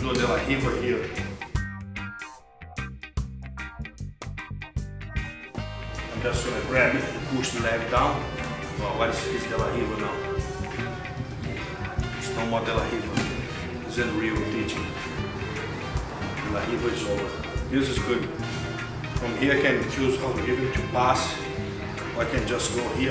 control de la Riva here. I'm just gonna grab it and push the leg down. Well, what is de la Riva now? It's no more de la Riva. It's unreal teaching. De la Riva is over. This is good. From here I can choose how to give it to pass, or I can just go here.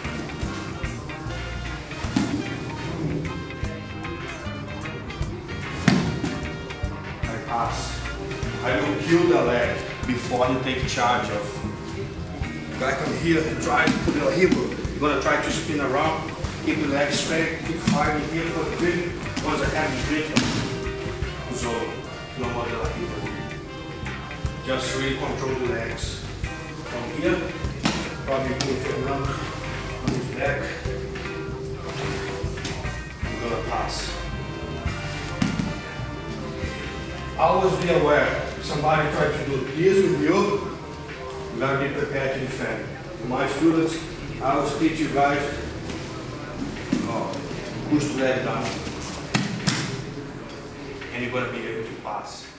I pass. I will kill the leg before you take charge of. Back on here and try to put the hip. You're gonna try to spin around, keep the leg straight, keep fighting here for the grip. Once I have the grip, so no more de la Riva. Just really control the legs. From here, probably put Fernando on his back. I'm gonna pass. Always be aware, if somebody tries to do this with you, you gotta be prepared to defend. My students, I always teach you guys, push the leg down, and you're gonna be able to pass.